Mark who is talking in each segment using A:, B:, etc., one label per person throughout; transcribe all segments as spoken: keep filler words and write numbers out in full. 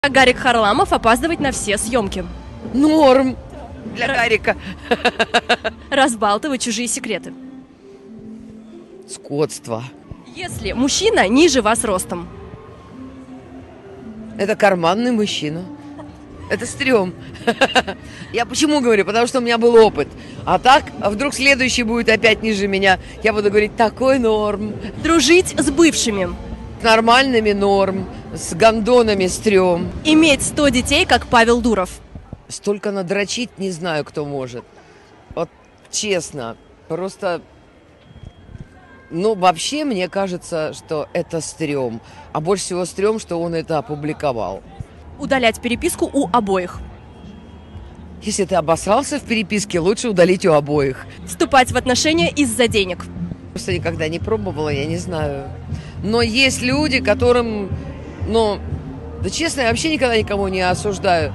A: Гарик Харламов опаздывать на все съемки.
B: Норм для
A: Р-
B: Гарика.
A: Разбалтывать чужие секреты.
B: Скотство.
A: Если мужчина ниже вас ростом.
B: Это карманный мужчина. Это стрём. Я почему говорю? Потому что у меня был опыт. А так, а вдруг следующий будет опять ниже меня. Я буду говорить, такой норм.
A: Дружить с бывшими.
B: С нормальными норм. С гондонами стрём.
A: Иметь сто детей, как Павел Дуров.
B: Столько надрочить не знаю, кто может. Вот честно. Просто... Ну, вообще, мне кажется, что это стрём. А больше всего стрём, что он это опубликовал.
A: Удалять переписку у обоих.
B: Если ты обосрался в переписке, лучше удалить у обоих.
A: Вступать в отношения из-за денег.
B: Просто никогда не пробовала, я не знаю. Но есть люди, которым, ну, да честно, я вообще никогда никого не осуждаю.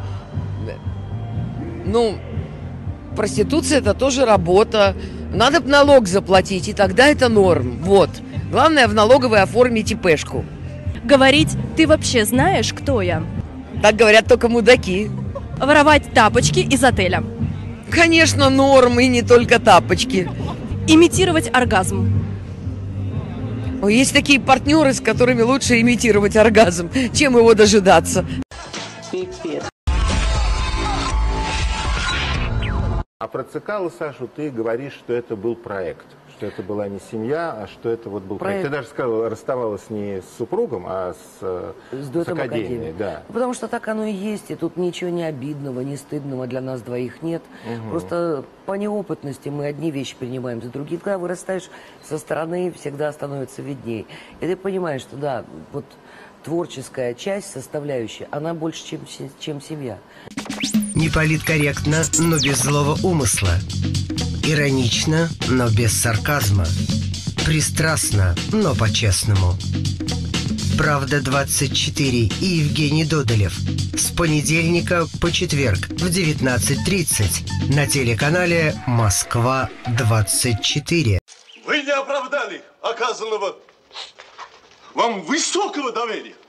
B: Ну, проституция – это тоже работа. Надо бы налог заплатить, и тогда это норм. Вот. Главное, в налоговой оформить ИПшку.
A: Говорить «ты вообще знаешь, кто я?»
B: Так говорят только мудаки.
A: Воровать тапочки из отеля.
B: Конечно, норм, и не только тапочки.
A: Имитировать оргазм.
B: Ой, есть такие партнеры, с которыми лучше имитировать оргазм, чем его дожидаться.
C: Пипец.
D: А про Цикало, Сашу, ты говоришь, что это был проект, что это была не семья, а что это вот был проект.
C: Проект.
D: Ты даже сказала, расставалась не с супругом, а с,
C: С
D: с
C: дуэтом
D: академией.
C: Академии.
D: Да.
C: Потому что так оно и есть, и тут ничего не обидного, не стыдного для нас двоих нет.
D: Угу.
C: Просто по неопытности мы одни вещи принимаем за другие. Когда вырастаешь со стороны, всегда становится видней. И ты понимаешь, что да, вот творческая часть, составляющая, она больше, чем, чем семья.
E: Неполиткорректно, но без злого умысла. Иронично, но без сарказма. Пристрастно, но по-честному. «Правда двадцать четыре» и Евгений Додолев. С понедельника по четверг в девятнадцать тридцать на телеканале «Москва двадцать четыре».
F: Вы не оправдали оказанного вам высокого доверия.